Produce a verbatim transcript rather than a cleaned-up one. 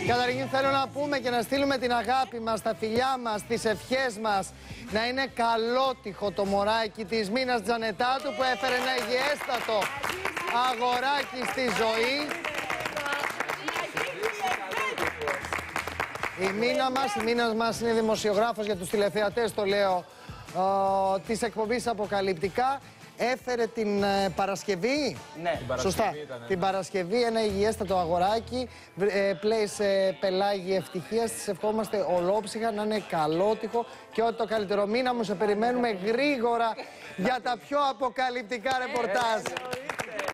Καταρχήν θέλω να πούμε και να στείλουμε την αγάπη μας, τα φιλιά μας, τις ευχές μας. Να είναι καλότυχο το μωράκι της Μίνας Τζανετάτου που έφερε ένα υγιέστατο αγοράκι στη ζωή. Η Μίνα μας, η Μίνα μας είναι δημοσιογράφος, για τους τηλεθεατές το λέω, ο, της εκπομπής Αποκαλυπτικά. Έφερε την ε, Παρασκευή, ναι, την Παρασκευή σωστά, ήταν, ναι. την Παρασκευή ένα υγιέστατο αγοράκι, ε, πλέει σε πελάγι ευτυχίας. Της ευχόμαστε ολόψυχα να είναι καλότυχο και ό,τι το καλύτερο. Μίνα μου, σε περιμένουμε γρήγορα για τα πιο αποκαλυπτικά ρεπορτάζ.